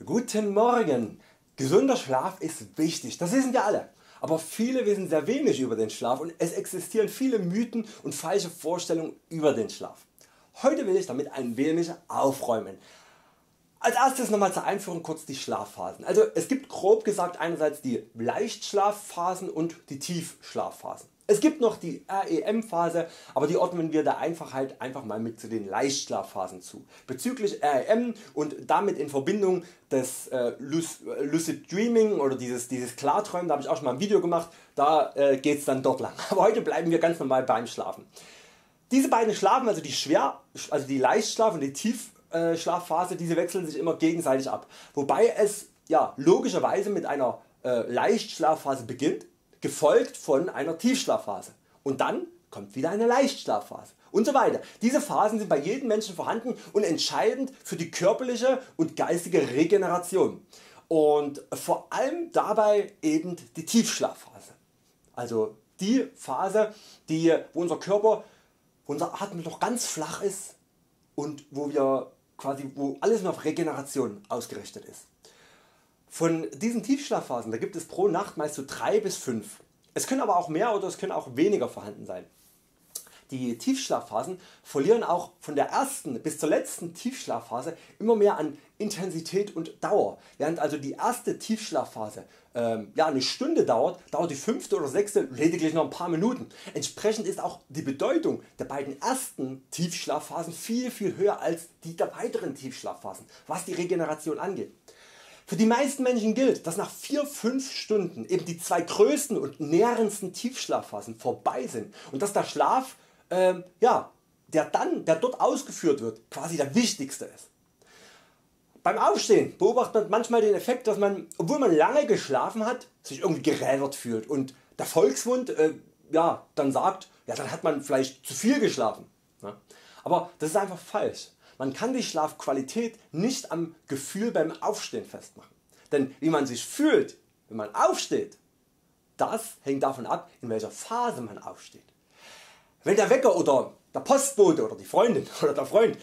Guten Morgen! Gesunder Schlaf ist wichtig, das wissen wir alle. Aber viele wissen sehr wenig über den Schlaf und es existieren viele Mythen und falsche Vorstellungen über den Schlaf. Heute will ich damit ein wenig aufräumen. Als erstes nochmal zur Einführung kurz die Schlafphasen. Also es gibt grob gesagt einerseits die Leichtschlafphasen und die Tiefschlafphasen. Es gibt noch die REM Phase, aber die ordnen wir der Einfachheit einfach mal mit zu den Leichtschlafphasen zu. Bezüglich REM und damit in Verbindung des Lucid Dreaming oder dieses Klarträumen, da habe ich auch schon mal ein Video gemacht, da geht es dann dort lang. Aber heute bleiben wir ganz normal beim Schlafen. Diese beiden Schlafen, also die Leichtschlaf und die Tiefschlafphase, diese wechseln sich immer gegenseitig ab. Wobei es logischerweise mit einer Leichtschlafphase beginnt, gefolgt von einer Tiefschlafphase und dann kommt wieder eine Leichtschlafphase und so weiter. Diese Phasen sind bei jedem Menschen vorhanden und entscheidend für die körperliche und geistige Regeneration und vor allem dabei eben die Tiefschlafphase. Also die Phase, wo unser Körper, wo unser Atem noch ganz flach ist und wo alles nur auf Regeneration ausgerichtet ist. Von diesen Tiefschlafphasen da gibt es pro Nacht meist so 3 bis 5. Es können aber auch mehr oder es können auch weniger vorhanden sein. Die Tiefschlafphasen verlieren auch von der ersten bis zur letzten Tiefschlafphase immer mehr an Intensität und Dauer. Während also die erste Tiefschlafphase eine Stunde dauert die 5. oder 6. lediglich noch ein paar Minuten. Entsprechend ist auch die Bedeutung der beiden ersten Tiefschlafphasen viel höher als die der weiteren Tiefschlafphasen, was die Regeneration angeht. Für die meisten Menschen gilt, dass nach 4-5 Stunden eben die 2 größten und nährendsten Tiefschlafphasen vorbei sind und dass der Schlaf, der dort ausgeführt wird, quasi der wichtigste ist. Beim Aufstehen beobachtet man manchmal den Effekt, dass man, obwohl man lange geschlafen hat, sich irgendwie gerädert fühlt und der Volksmund dann sagt, dann hat man vielleicht zu viel geschlafen. Aber das ist einfach falsch. Man kann die Schlafqualität nicht am Gefühl beim Aufstehen festmachen. Denn wie man sich fühlt, wenn man aufsteht, das hängt davon ab, in welcher Phase man aufsteht. Wenn der Wecker oder der Postbote oder die Freundin oder der Freund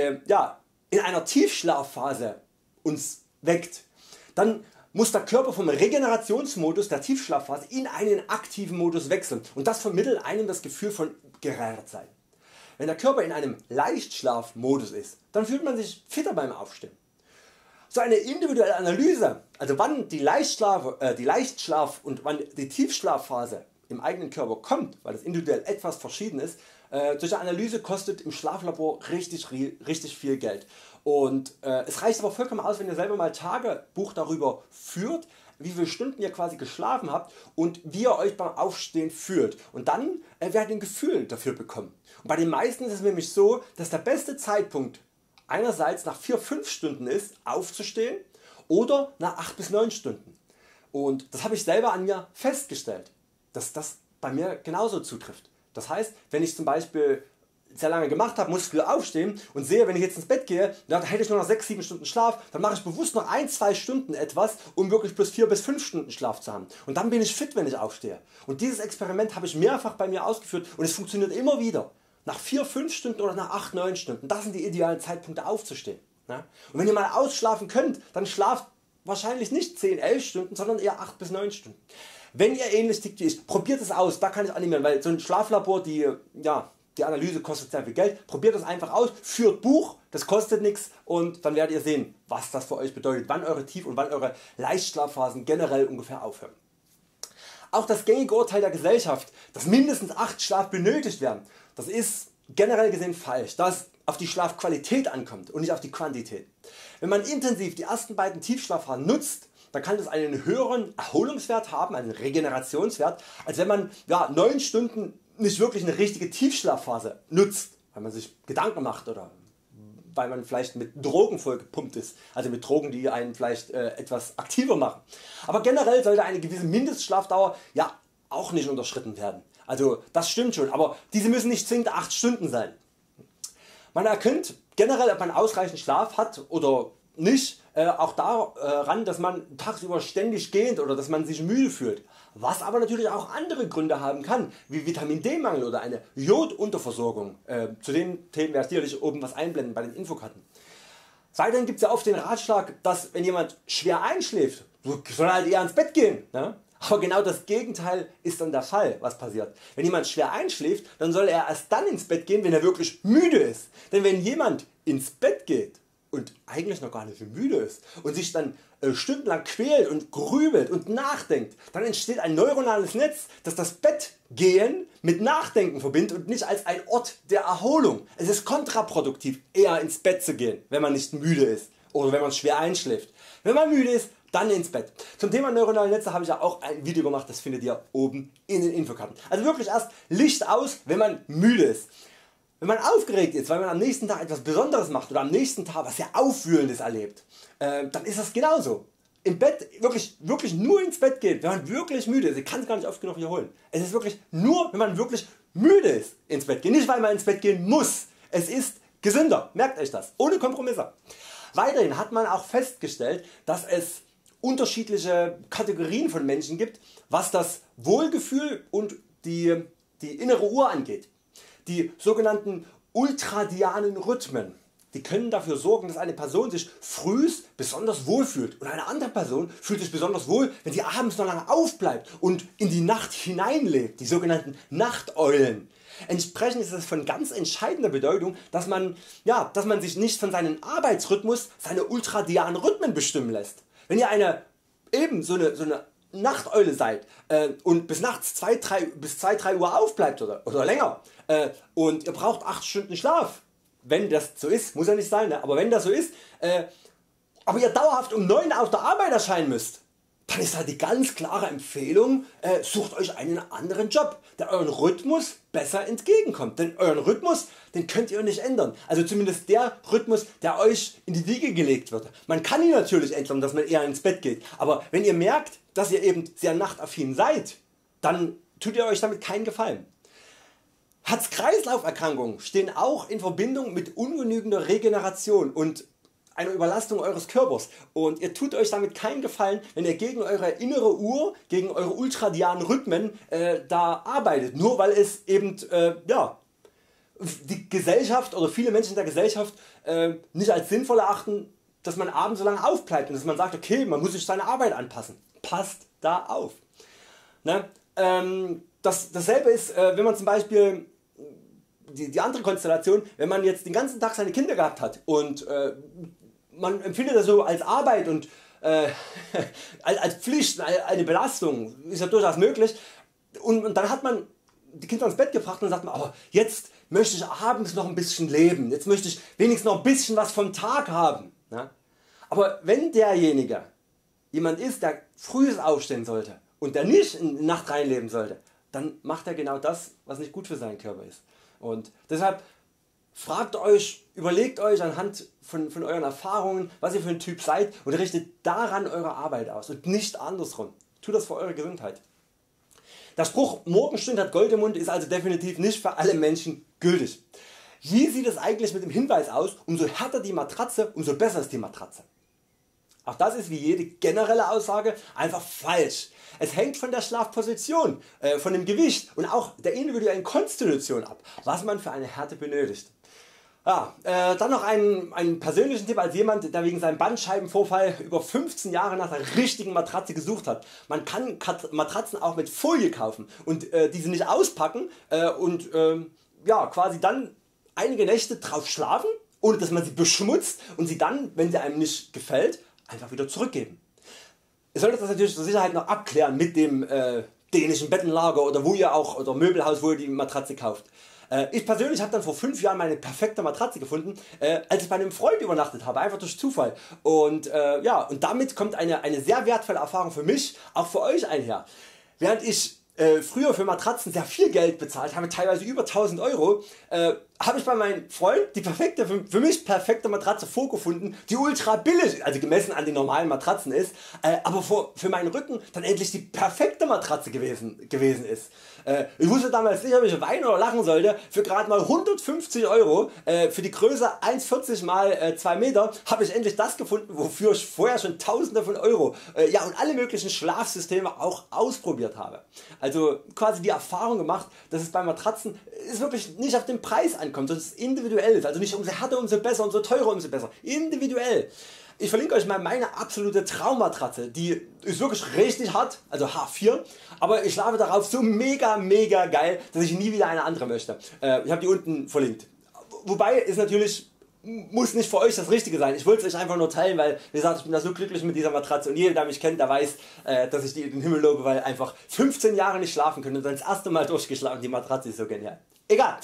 in einer Tiefschlafphase uns weckt, dann muss der Körper vom Regenerationsmodus der Tiefschlafphase in einen aktiven Modus wechseln und das vermittelt einem das Gefühl von Gerädertsein. Wenn der Körper in einem Leichtschlafmodus ist, dann fühlt man sich fitter beim Aufstehen. So eine individuelle Analyse, also wann die Leichtschlaf und wann die Tiefschlafphase im eigenen Körper kommt, weil das individuell etwas verschieden ist, solche Analyse kostet im Schlaflabor richtig viel Geld. Und es reicht aber vollkommen aus, wenn ihr selber mal Tagebuch darüber führt, wie viele Stunden ihr quasi geschlafen habt und wie ihr Euch beim Aufstehen fühlt, und dann werdet ihr ein Gefühl dafür bekommen. Und bei den meisten ist es nämlich so, dass der beste Zeitpunkt einerseits nach 4-5 Stunden ist aufzustehen oder nach 8 bis 9 Stunden. Und das habe ich selber an mir festgestellt, dass das bei mir genauso zutrifft. Das heißt, wenn ich zum Beispiel sehr lange gemacht habe, muss ich früh aufstehen und sehe, wenn ich jetzt ins Bett gehe, dann hätte ich nur noch 6-7 Stunden Schlaf, dann mache ich bewusst noch 1-2 Stunden etwas, um wirklich plus 4 bis 5 Stunden Schlaf zu haben. Und dann bin ich fit, wenn ich aufstehe. Und dieses Experiment habe ich mehrfach bei mir ausgeführt und es funktioniert immer wieder. Nach 4-5 Stunden oder nach 8-9 Stunden, das sind die idealen Zeitpunkte aufzustehen. Und wenn ihr mal ausschlafen könnt, dann schlaft wahrscheinlich nicht 10-11 Stunden, sondern eher 8 bis 9 Stunden. Wenn ihr ähnlich tickt wie ich, probiert es aus, da kann ich animieren, weil so ein Schlaflabor, die Analyse kostet sehr viel Geld, probiert das einfach aus, führt Buch, das kostet nichts und dann werdet ihr sehen, was das für Euch bedeutet, wann eure Tief- und wann eure Leichtschlafphasen generell ungefähr aufhören. Auch das gängige Urteil der Gesellschaft, dass mindestens 8 Schlaf benötigt werden, das ist generell gesehen falsch, da es auf die Schlafqualität ankommt und nicht auf die Quantität. Wenn man intensiv die ersten beiden Tiefschlafphasen nutzt, dann kann das einen höheren Erholungswert haben, einen Regenerationswert, als wenn man 9 Stunden nicht wirklich eine richtige Tiefschlafphase nutzt, weil man sich Gedanken macht oder weil man vielleicht mit Drogen vollgepumpt ist, also mit Drogen die einen vielleicht etwas aktiver machen. Aber generell sollte eine gewisse Mindestschlafdauer auch nicht unterschritten werden. Also das stimmt schon, aber diese müssen nicht zwingend 8 Stunden sein. Man erkennt generell, ob man ausreichend Schlaf hat oder nicht, auch daran, dass man tagsüber ständig gähnt oder dass man sich müde fühlt, was aber natürlich auch andere Gründe haben kann, wie Vitamin D Mangel oder eine Jodunterversorgung. Zu den Themen werde ich sicherlich oben was einblenden bei den Infokarten. Weiterhin gibt es ja oft den Ratschlag, dass wenn jemand schwer einschläft, soll er halt eher ins Bett gehen. Ne? Aber genau das Gegenteil ist dann der Fall, was passiert. Wenn jemand schwer einschläft, dann soll er erst dann ins Bett gehen, wenn er wirklich müde ist. Denn wenn jemand ins Bett geht und eigentlich noch gar nicht so müde ist und sich dann stundenlang quält und grübelt und nachdenkt, dann entsteht ein neuronales Netz, das das Bettgehen mit Nachdenken verbindet und nicht als ein Ort der Erholung. Es ist kontraproduktiv eher ins Bett zu gehen, wenn man nicht müde ist oder wenn man schwer einschläft. Wenn man müde ist, dann ins Bett. Zum Thema neuronale Netze habe ich ja auch ein Video gemacht, das findet ihr oben in den Infokarten. Also wirklich erst Licht aus, wenn man müde ist. Wenn man aufgeregt ist, weil man am nächsten Tag etwas Besonderes macht oder am nächsten Tag was sehr Aufwühlendes erlebt, dann ist das genauso. Im Bett wirklich nur ins Bett geht, wenn man wirklich müde ist. Ich kann es gar nicht oft genug wiederholen. Es ist wirklich nur, wenn man wirklich müde ist, ins Bett gehen. Nicht weil man ins Bett gehen muss. Es ist gesünder. Merkt euch das. Ohne Kompromisse. Weiterhin hat man auch festgestellt, dass es unterschiedliche Kategorien von Menschen gibt, was das Wohlgefühl und die innere Uhr angeht. Die sogenannten ultradianen Rhythmen, die können dafür sorgen, dass eine Person sich frühst besonders wohl fühlt und eine andere Person fühlt sich besonders wohl, wenn sie abends noch lange aufbleibt und in die Nacht hineinlebt, die sogenannten Nachteulen. Entsprechend ist es von ganz entscheidender Bedeutung, dass man sich nicht von seinem Arbeitsrhythmus seine ultradianen Rhythmen bestimmen lässt. Wenn ihr so eine Nachteule seid und bis nachts 2-3 Uhr aufbleibt oder länger und ihr braucht 8 Stunden Schlaf, wenn das so ist, muss ja nicht sein, ne? Aber wenn das so ist, aber ihr dauerhaft um 9 auf der Arbeit erscheinen müsst, dann ist halt die ganz klare Empfehlung, sucht euch einen anderen Job, der euren Rhythmus besser entgegenkommt. Denn euren Rhythmus, den könnt ihr nicht ändern. Also zumindest der Rhythmus, der euch in die Wiege gelegt wird. Man kann ihn natürlich ändern, dass man eher ins Bett geht. Aber wenn ihr merkt, dass ihr eben sehr nachtaffin seid, dann tut ihr euch damit keinen Gefallen. Herz-Kreislauf-Erkrankungen stehen auch in Verbindung mit ungenügender Regeneration und einer Überlastung eures Körpers und ihr tut euch damit keinen Gefallen, wenn ihr gegen eure innere Uhr, gegen eure ultradianen Rhythmen da arbeitet, nur weil es eben die Gesellschaft oder viele Menschen in der Gesellschaft nicht als sinnvoll erachten, dass man abends so lange aufbleibt und dass man sagt, okay, man muss sich seine Arbeit anpassen. Passt da auf. Ne? Dasselbe ist, wenn man zum Beispiel die andere Konstellation, wenn man jetzt den ganzen Tag seine Kinder gehabt hat und man empfindet das so als Arbeit und als Pflicht, eine Belastung, ist ja durchaus möglich, und dann hat man die Kinder ins Bett gebracht und sagt man, aber jetzt möchte ich abends noch ein bisschen leben, jetzt möchte ich wenigstens noch ein bisschen was vom Tag haben. Ja? Aber wenn derjenige jemand ist, der früh aufstehen sollte und der nicht in die Nacht reinleben sollte, dann macht er genau das, was nicht gut für seinen Körper ist. Und deshalb fragt euch, überlegt euch anhand von euren Erfahrungen, was ihr für ein Typ seid und richtet daran eure Arbeit aus und nicht andersrum. Tut das für eure Gesundheit. Der Spruch Morgenstund hat Gold im Mund ist also definitiv nicht für alle Menschen gültig. Wie sieht es eigentlich mit dem Hinweis aus, umso härter die Matratze, umso besser ist die Matratze? Auch das ist wie jede generelle Aussage einfach falsch. Es hängt von der Schlafposition, von dem Gewicht und auch der individuellen Konstitution ab, was man für eine Härte benötigt. Ja, dann noch einen persönlichen Tipp als jemand, der wegen seinem Bandscheibenvorfall über 15 Jahre nach der richtigen Matratze gesucht hat. Man kann Matratzen auch mit Folie kaufen und diese nicht auspacken und quasi dann einige Nächte drauf schlafen, ohne dass man sie beschmutzt und sie dann, wenn sie einem nicht gefällt, einfach wieder zurückgeben. Ihr solltet das natürlich zur Sicherheit noch abklären mit dem dänischen Bettenlager oder oder Möbelhaus, wo ihr die Matratze kauft. Ich persönlich habe dann vor 5 Jahren meine perfekte Matratze gefunden, als ich bei einem Freund übernachtet habe, einfach durch Zufall. Und damit kommt eine sehr wertvolle Erfahrung für mich, auch für euch einher. Während ich früher für Matratzen sehr viel Geld bezahlt habe, teilweise über 1000 €, habe ich bei meinem Freund die für mich perfekte Matratze vorgefunden, die ultra billig, also gemessen an den normalen Matratzen ist, aber für meinen Rücken dann endlich die perfekte Matratze gewesen ist. Ich wusste damals nicht, ob ich weinen oder lachen sollte. Für gerade mal 150 € für die Größe 1,40 x 2 Meter habe ich endlich das gefunden, wofür ich vorher schon Tausende von Euro und alle möglichen Schlafsysteme auch ausprobiert habe. Also quasi die Erfahrung gemacht, dass es bei Matratzen ist wirklich nicht auf den Preis ankommt, sondern es individuell ist, also nicht umso härter umso besser, umso teurer umso besser, individuell. Ich verlinke euch mal meine absolute Traummatratze, die ist wirklich richtig hart, also H4, aber ich schlafe darauf so mega geil, dass ich nie wieder eine andere möchte. Ich habe die unten verlinkt. Wobei ist natürlich, muss nicht für euch das Richtige sein, ich wollte es euch einfach nur teilen, weil wie gesagt, ich bin da so glücklich mit dieser Matratze und jeder der mich kennt, der weiß, dass ich die in den Himmel lobe, weil einfach 15 Jahre nicht schlafen können und dann das erste Mal durchgeschlafen, die Matratze ist so genial. Egal.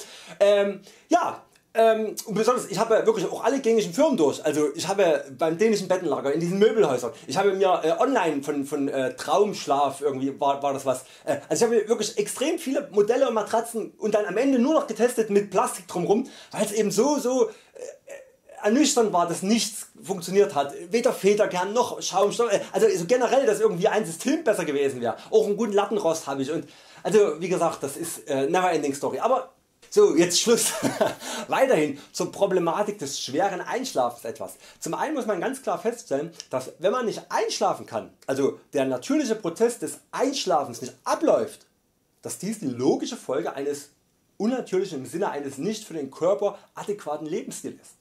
Und besonders, ich habe wirklich auch alle gängigen Firmen durch, also ich habe beim dänischen Bettenlager, in diesen Möbelhäusern, ich habe mir online von Traumschlaf irgendwie war das was, also ich habe wirklich extrem viele Modelle und Matratzen und dann am Ende nur noch getestet mit Plastik drumherum, weil es eben so ernüchternd war, dass nichts funktioniert hat, weder Federkern noch Schaumstoff, also generell, dass irgendwie ein System besser gewesen wäre, auch einen guten Lattenrost habe ich und also wie gesagt, das ist never ending story, aber so, jetzt Schluss. Weiterhin zur Problematik des schweren Einschlafens etwas. Zum einen muss man ganz klar feststellen, dass wenn man nicht einschlafen kann, also der natürliche Prozess des Einschlafens nicht abläuft, dass dies die logische Folge eines unnatürlichen im Sinne eines nicht für den Körper adäquaten Lebensstils ist.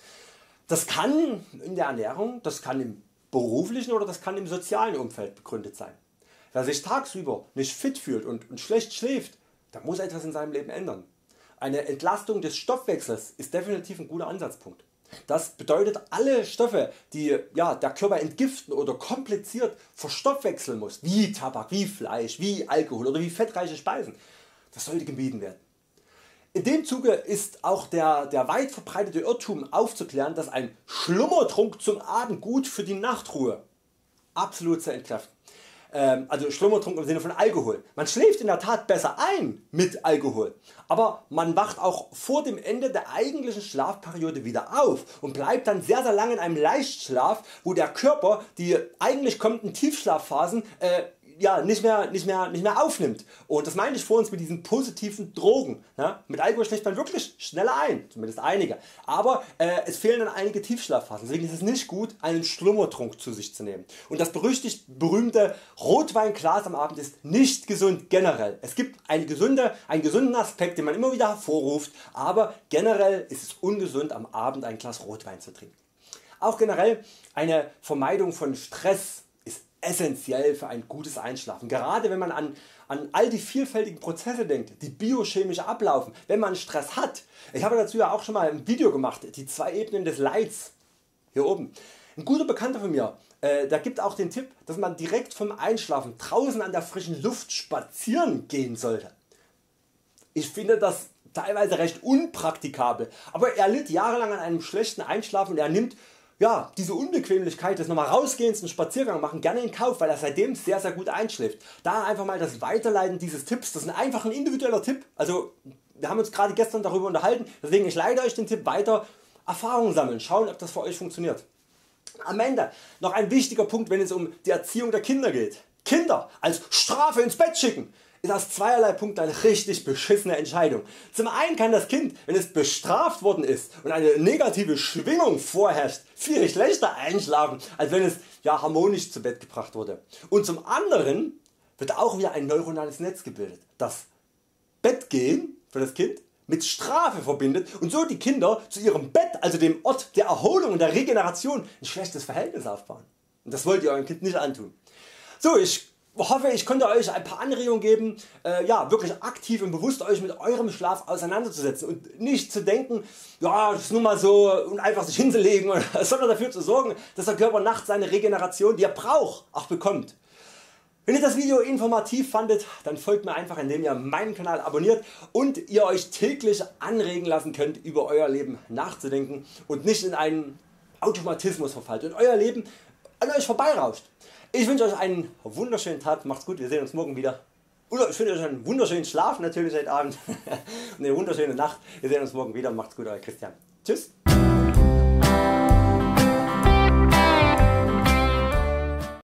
Das kann in der Ernährung, das kann im beruflichen oder das kann im sozialen Umfeld begründet sein. Wer sich tagsüber nicht fit fühlt und schlecht schläft, der muss etwas in seinem Leben ändern. Eine Entlastung des Stoffwechsels ist definitiv ein guter Ansatzpunkt. Das bedeutet, alle Stoffe die der Körper entgiften oder kompliziert verstoffwechseln muss, wie Tabak, wie Fleisch, wie Alkohol oder wie fettreiche Speisen, das sollte gemieden werden. In dem Zuge ist auch der weit verbreitete Irrtum aufzuklären, dass ein Schlummertrunk zum Abend gut für die Nachtruhe absolut zu entkräften. Also Schlummertrunk im Sinne von Alkohol. Man schläft in der Tat besser ein mit Alkohol, aber man wacht auch vor dem Ende der eigentlichen Schlafperiode wieder auf und bleibt dann sehr lange in einem Leichtschlaf, wo der Körper die eigentlich kommenden Tiefschlafphasen nicht mehr aufnimmt. Und das meine ich vor uns mit diesen positiven Drogen. Ja? Mit Alkohol schläft man wirklich schneller ein, zumindest einige, aber es fehlen dann einige Tiefschlafphasen. Deswegen ist es nicht gut, einen Schlummertrunk zu sich zu nehmen. Und das berühmte Rotweinglas am Abend ist nicht gesund generell. Es gibt einen gesunden Aspekt, den man immer wieder hervorruft, aber generell ist es ungesund, am Abend ein Glas Rotwein zu trinken. Auch generell eine Vermeidung von Stress ist essentiell für ein gutes Einschlafen. Gerade wenn man an all die vielfältigen Prozesse denkt, die biochemisch ablaufen, wenn man Stress hat. Ich habe dazu ja auch schon mal ein Video gemacht, die 2 Ebenen des Leids, hier oben. Ein guter Bekannter von mir, der gibt auch den Tipp, dass man direkt vom Einschlafen draußen an der frischen Luft spazieren gehen sollte. Ich finde das teilweise recht unpraktikabel, aber er litt jahrelang an einem schlechten Einschlafen und er nimmt diese Unbequemlichkeit des nochmal rausgehens einen Spaziergang machen gerne in Kauf, weil er seitdem sehr gut einschläft. Da einfach mal das Weiterleiten dieses Tipps, das ist einfach ein individueller Tipp, also wir haben uns gerade gestern darüber unterhalten, deswegen ich leite euch den Tipp weiter, Erfahrungen sammeln, schauen ob das für euch funktioniert. Am Ende noch ein wichtiger Punkt, wenn es um die Erziehung der Kinder geht. Kinder als Strafe ins Bett schicken ist aus zweierlei Punkten eine richtig beschissene Entscheidung. Zum einen kann das Kind, wenn es bestraft worden ist und eine negative Schwingung vorherrscht, viel schlechter einschlafen, als wenn es harmonisch zu Bett gebracht wurde. Und zum anderen wird auch wieder ein neuronales Netz gebildet, das Bettgehen für das Kind mit Strafe verbindet und so die Kinder zu ihrem Bett, also dem Ort der Erholung und der Regeneration, ein schlechtes Verhältnis aufbauen. Und das wollt ihr eurem Kind nicht antun. So, ich hoffe, ich konnte euch ein paar Anregungen geben, wirklich aktiv und bewusst euch mit eurem Schlaf auseinanderzusetzen und nicht zu denken, das ist nur mal so und einfach sich hinzulegen, sondern dafür zu sorgen, dass der Körper nachts seine Regeneration, die er braucht, auch bekommt. Wenn ihr das Video informativ fandet, dann folgt mir einfach, indem ihr meinen Kanal abonniert und ihr euch täglich anregen lassen könnt, über euer Leben nachzudenken und nicht in einen Automatismus verfallt und euer Leben an euch vorbeirauscht. Ich wünsche euch einen wunderschönen Tag, macht's gut, wir sehen uns morgen wieder. Oder ich wünsche euch einen wunderschönen Schlaf natürlich heute Abend und eine wunderschöne Nacht. Wir sehen uns morgen wieder, macht's gut, euer Christian. Tschüss.